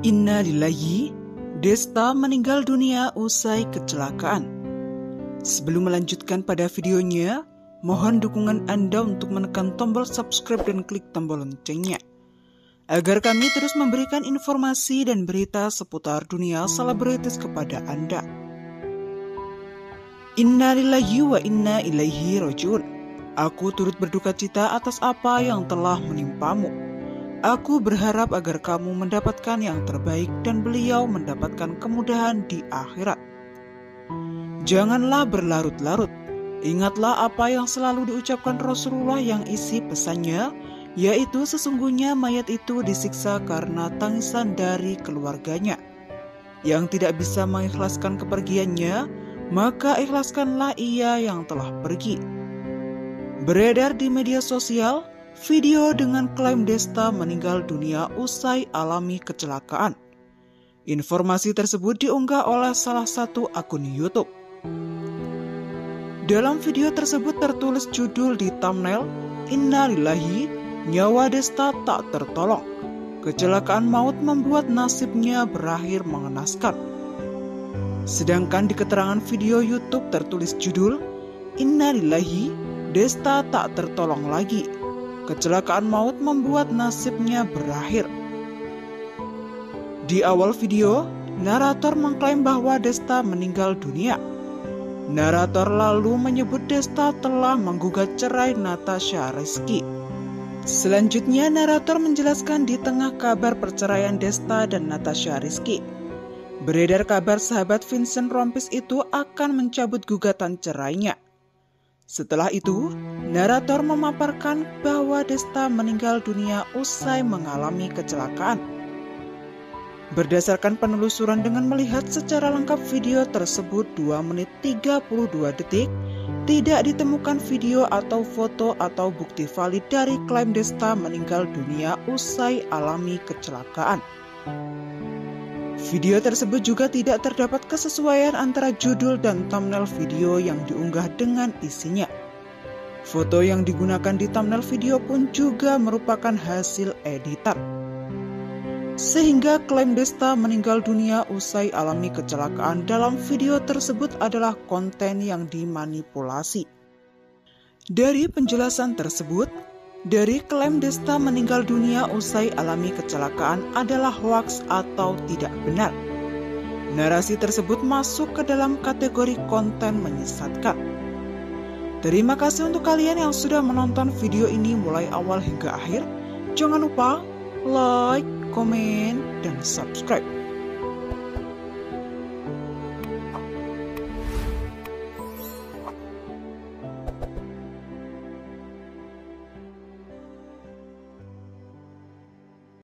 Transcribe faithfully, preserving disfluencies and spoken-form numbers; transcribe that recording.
Innalillahi, Desta meninggal dunia usai kecelakaan. Sebelum melanjutkan pada videonya, mohon dukungan Anda untuk menekan tombol subscribe dan klik tombol loncengnya, agar kami terus memberikan informasi dan berita seputar dunia selebritis kepada Anda. Innalillahi wa inna ilaihi rajiun. Aku turut berduka cita atas apa yang telah menimpamu. Aku berharap agar kamu mendapatkan yang terbaik dan beliau mendapatkan kemudahan di akhirat. Janganlah berlarut-larut. Ingatlah apa yang selalu diucapkan Rasulullah yang isi pesannya, yaitu sesungguhnya mayat itu disiksa karena tangisan dari keluarganya. Yang tidak bisa mengikhlaskan kepergiannya, maka ikhlaskanlah ia yang telah pergi. Beredar di media sosial video dengan klaim Desta meninggal dunia usai alami kecelakaan. Informasi tersebut diunggah oleh salah satu akun YouTube. Dalam video tersebut tertulis judul di thumbnail, "Innalillahi, nyawa Desta tak tertolong. Kecelakaan maut membuat nasibnya berakhir mengenaskan." Sedangkan di keterangan video YouTube tertulis judul, "Innalillahi, Desta tak tertolong lagi. Kecelakaan maut membuat nasibnya berakhir." Di awal video, narator mengklaim bahwa Desta meninggal dunia. Narator lalu menyebut Desta telah menggugat cerai Natasha Rizky. Selanjutnya, narator menjelaskan di tengah kabar perceraian Desta dan Natasha Rizky, beredar kabar sahabat Vincent Rompis itu akan mencabut gugatan cerainya. Setelah itu, narator memaparkan bahwa Desta meninggal dunia usai mengalami kecelakaan. Berdasarkan penelusuran dengan melihat secara lengkap video tersebut dua menit tiga puluh dua detik, tidak ditemukan video atau foto atau bukti valid dari klaim Desta meninggal dunia usai alami kecelakaan. Video tersebut juga tidak terdapat kesesuaian antara judul dan thumbnail video yang diunggah dengan isinya. Foto yang digunakan di thumbnail video pun juga merupakan hasil editan. Sehingga klaim Desta meninggal dunia usai alami kecelakaan dalam video tersebut adalah konten yang dimanipulasi. Dari penjelasan tersebut, dari klaim Desta meninggal dunia usai alami kecelakaan adalah hoaks atau tidak benar. Narasi tersebut masuk ke dalam kategori konten menyesatkan. Terima kasih untuk kalian yang sudah menonton video ini mulai awal hingga akhir. Jangan lupa like, komen, dan subscribe.